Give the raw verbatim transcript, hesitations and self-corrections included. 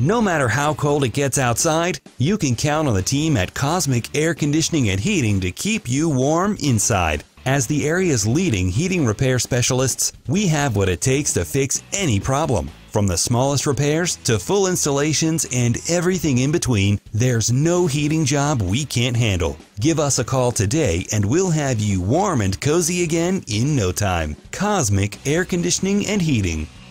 No matter how cold it gets outside, you can count on the team at Cosmic Air Conditioning and Heating to keep you warm inside. As the area's leading heating repair specialists, we have what it takes to fix any problem. From the smallest repairs to full installations and everything in between, there's no heating job we can't handle. Give us a call today and we'll have you warm and cozy again in no time. Cosmic Air Conditioning and Heating.